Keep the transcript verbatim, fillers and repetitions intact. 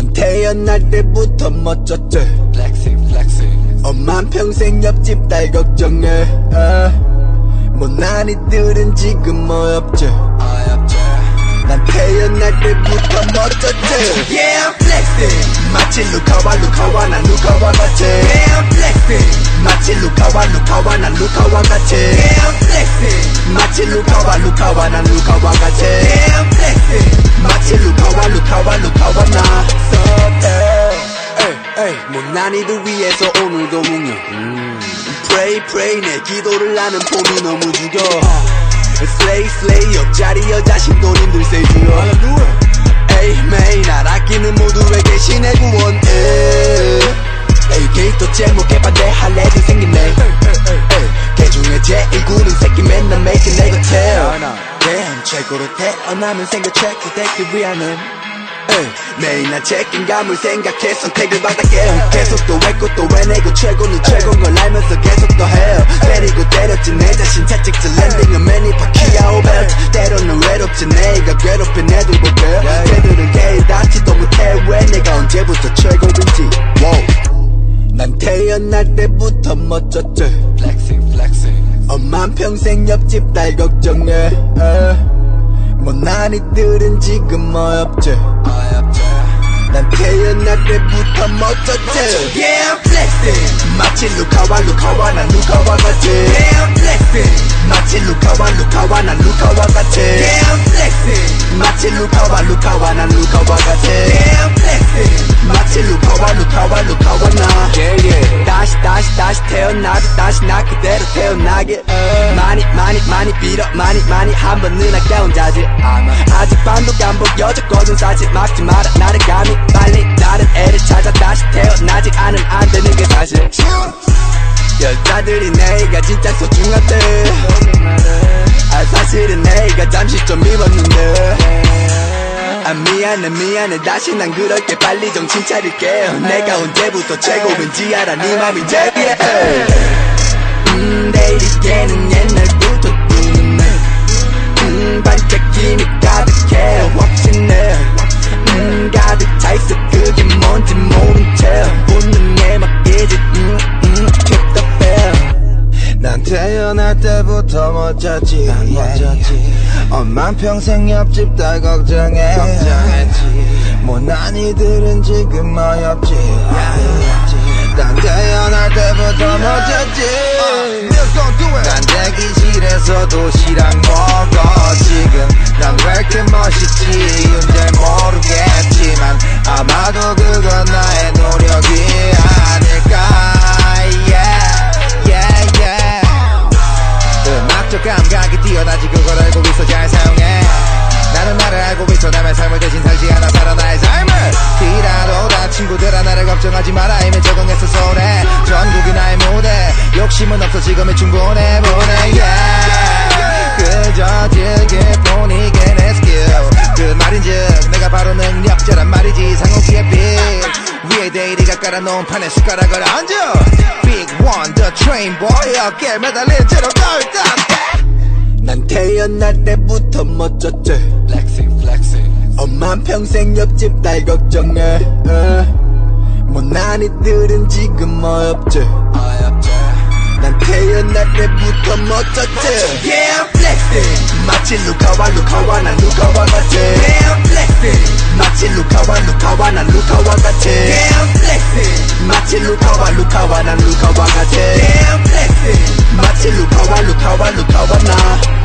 난 태어날 때부터 멋졌지. Flexing, flexing. 엄만 평생 옆집 딸 걱정해. 아, 못난 이들은 지금 뭐 없지. 어렵지. 난 태어날 때부터 멋졌지. Yeah, I'm flexing. 마치 루카와 루카와 난 루카와 같이. Yeah, I'm flexing. 마치 루카와 루카와 난 루카와 같이. Yeah, I'm flexing. 마치 루카와 루카와 난 루카와 같이. Yeah, I'm flexing. 마치 루카와 루카와 루카와 나. So hey, hey, 못난 이들 위해서 오늘도 뭉여. 음. Pray, pray 내 기도를 나는 폼이 너무 죽여. Slay, slay 옆자리 여자 신도님들 say 주여. Amen 날 아끼는 모두에게 신의 구원. 에이 또 제목에 반대할래도 생기네. 개 중에 제일 구는 새끼 맨날 make it negative. Damn 최고로 태어나면 생겨 최고 되기 위하는 매일 난 책임감을 생각해 선택을 받았게. 계속 또 했고 또 해내고 최고는 최고인 걸 알면서 계속 더 해요. 때리고 때렸지 내 자신 채찍질 랜딩은 매니 바퀴야 오벨트. 때로는 외롭지 내가 괴롭힌 애들 보게. 걔들은 개일 닿지도 못해 왜 내가 언제부터 최고인지. wow. 난 태어날 때부터 멋졌지. Flexing, flexing. 엄만 평생 옆집 딸 걱정해. 못난 이들은 지금 뭐 없지. 어렵지. 난 태어날 때부터 멋졌지. Yeah, I'm flexing. 마치 루카와 루카와 난 루카와 같이. Yeah, I'm flexing. 마치 루카와 루카와 난 루카와 같이. Yeah, I'm flexing. 마치 루카와 루카와 난 루카와 같이. Yeah, I'm flexing. 마치 루카와 루카와 루카와 나. Yeah, yeah. 다시 다시 다시 태어나도 다시 나 그대로 태어나게. uh. 많이 많이 많이 빌어 많이 많이 한 번은 아까운 자질. 아직 반도 반복 여졌거든 사실. 막지 마라 나를 감히 빨리 다른 애를 찾아 다시 태어나지 않으면 안 되는 게 사실. 여자들이 내가 진짜 소중하대. 아 사실은 내가 잠시 좀 미웠는데. 아 미안해 미안해 다시 난 그럴게. 빨리 정신 차릴게. 내가 언제부터 최고인지 알아 네 맘이 제비해. 음 내리게는 옛날부터 꿈네. 음 반짝 힘이 가득해 확신해. 음 가득 차있어 그게 뭔지 모른 채 본능에 맡기지. 음 음 keep the fair. 난 태어날 때부터 멋졌지. 난 멋졌지. 엄만 평생 옆집 딸 걱정해. 걱정했지. 못난 이들은 지금 어렵지. 난 태어날 때부터 멋졌지. 난 대기실에서 도시락 먹어 지금. 난 왜 이렇게 멋있지 이제 모르겠지만 아마도 그건 나의 노력이 아닐까. yeah, yeah, yeah. 음악적 감각이 뛰어나지 그걸 알고 있어 잘 사용해. 나는 나를 알고 있어 남의 삶을 대신 살지 않아 살아 나의 삶을. 뒤라도 다 친구들아 나를 걱정하지 마라 이미 적응했어 손에. 전국이 나의 무대 욕심은 없어 지금이 충분해 보내. yeah. 그저 즐길 뿐이게 내 스킬. 그 말인즉 내가 바로 능력자란 말이지. 상호기의 빛 위에 데이리가 깔아놓은 판에 숟가락을 얹어. Big one the train boy 어깨에 매달린 채로 떨떡해. 난 태어날 때부터 멋졌지. Flexing, flexing. 엄만 평생 옆집 딸 걱정해. 못난 이들은 지금 뭐 없지. 어렵지. 난 태어날 때부터 멋졌지. Yeah, I'm flexing. 마치 루카와 루카와 난 루카와 같이. Yeah, I'm flexing. 마치 루카와 루카와 난 루카와 같이. Yeah, I'm flexing. 마치 루카와 루카와 난 루카와 같이. Yeah, I'm flexing. 마치 루카와 루카와 루카와 나.